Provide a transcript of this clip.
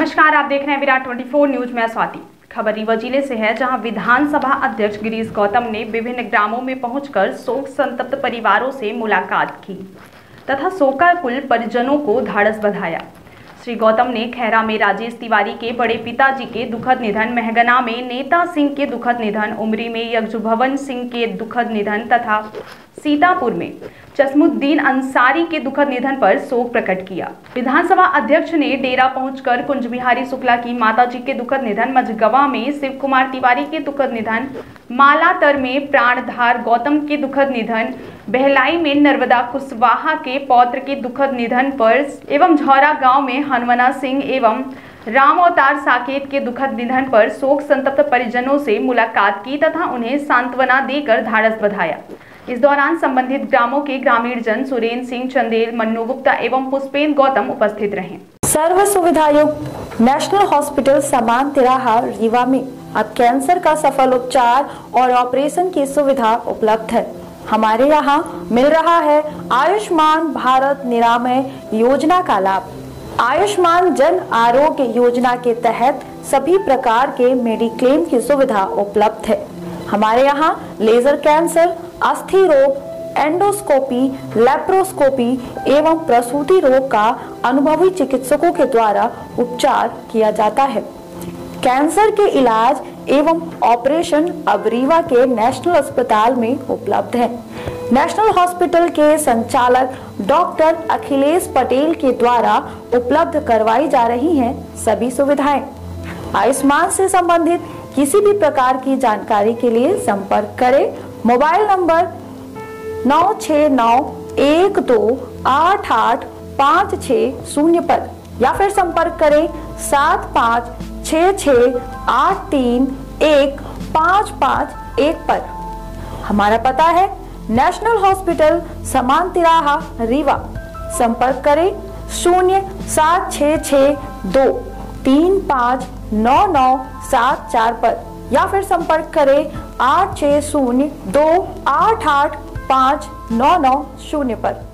नमस्कार, आप देख रहे हैं विराट 24 न्यूज में। स्वाति। खबर रीवा जिले से है, जहां विधानसभा अध्यक्ष गिरीश गौतम ने विभिन्न ग्रामों में पहुंचकर शोक संतप्त परिवारों से मुलाकात की तथा शोकाकुल परिजनों को ढाढ़स बंधाया। श्री गौतम ने खैरा में राजेश तिवारी के बड़े पिताजी के दुखद निधन, महगना में नेता सिंह के दुखद निधन, उमरी में यज्जुभवन सिंह के दुखद निधन तथा सीतापुर में चश्मुद्दीन अंसारी के दुखद निधन पर शोक प्रकट किया। विधानसभा अध्यक्ष ने डेरा पहुंचकर कुंज बिहारी शुक्ला की माताजी के दुखद निधन, मझगवा में शिव कुमार तिवारी के दुखद निधन, मालातर में प्राणधार गौतम के दुखद निधन, बहलाई में नर्मदा कुशवाहा के पौत्र के दुखद निधन पर एवं झौरा गांव में हनुमना सिंह एवं राम अवतार साकेत के दुखद निधन पर शोक संतप्त परिजनों से मुलाकात की तथा उन्हें सांत्वना देकर ढाढ़स बंधाया। इस दौरान संबंधित ग्रामों के ग्रामीण जन सुरेंद्र सिंह चंदेल, मन्नू गुप्ता एवं पुष्पेंद्र गौतम उपस्थित रहे। सर्व सुविधायुक्त नेशनल हॉस्पिटल समान तिराहा रीवा में अब कैंसर का सफल उपचार और ऑपरेशन की सुविधा उपलब्ध है। हमारे यहाँ मिल रहा है आयुष्मान भारत निरामय योजना का लाभ। आयुष्मान जन आरोग्य योजना के तहत सभी प्रकार के मेडिक्लेम की सुविधा उपलब्ध है। हमारे यहाँ लेजर कैंसर, अस्थि रोग, एंडोस्कोपी, लेप्रोस्कोपी एवं प्रसूति रोग का अनुभवी चिकित्सकों के द्वारा उपचार किया जाता है। कैंसर के इलाज एवं ऑपरेशन अब रीवा के नेशनल अस्पताल में उपलब्ध है। नेशनल हॉस्पिटल के संचालक डॉक्टर अखिलेश पटेल के द्वारा उपलब्ध करवाई जा रही हैं सभी सुविधाएं। आयुष्मान से संबंधित किसी भी प्रकार की जानकारी के लिए संपर्क करें मोबाइल नंबर 9691288560 पर या फिर संपर्क करें 7566831551 पर। हमारा पता है नेशनल हॉस्पिटल समान तिराहा रीवा। संपर्क करें 07662359974 पर या फिर संपर्क करें 8602885990 पर।